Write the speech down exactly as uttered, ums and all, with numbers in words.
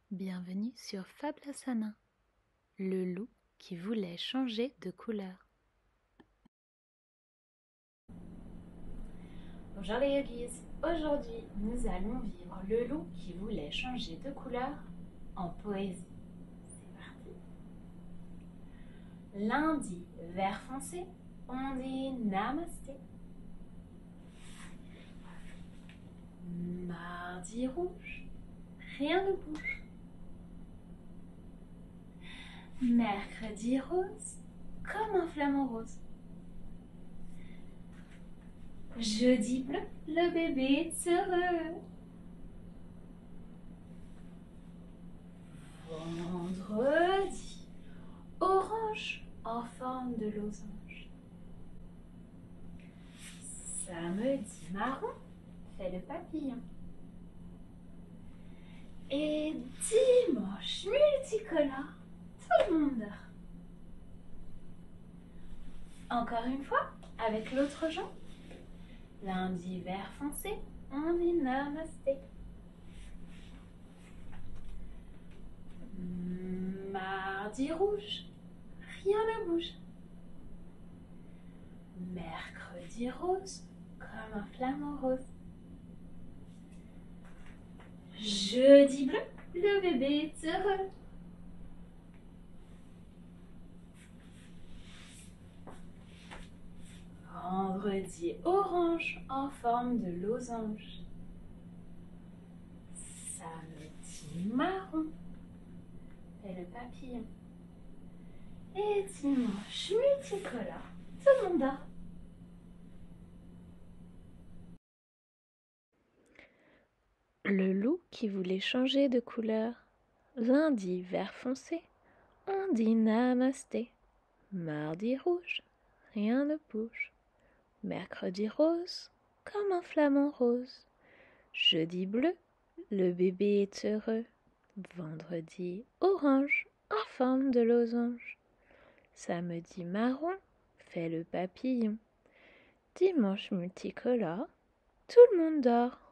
Bienvenue sur Fablasana, le loup qui voulait changer de couleur. Bonjour les yogis, aujourd'hui nous allons vivre le loup qui voulait changer de couleur en poésie. C'est parti. Lundi, vert foncé, on dit namasté. Mardi rouge, rien ne bouge. Mercredi rose, comme un flamant rose. Jeudi bleu, le bébé est heureux. Vendredi, orange en forme de losange. Samedi marron, fait le papillon. Et dimanche multicolore, tout le monde dort. Encore une fois, avec l'autre jambe. Lundi vert foncé, on dit namasté. Mardi rouge, rien ne bouge. Mercredi rose, comme un flamant rose. Jeudi bleu, le bébé est heureux. Vendredi orange en forme de losange. Samedi marron, fait le papillon. Et dimanche multicolore, tout le monde dort. Le loup qui voulait changer de couleur. Lundi vert foncé, on dit namasté. Mardi rouge, rien ne bouge. Mercredi rose, comme un flamant rose. Jeudi bleu, le bébé est heureux. Vendredi orange, en forme de losange. Samedi marron, fait le papillon. Dimanche multicolore, tout le monde dort.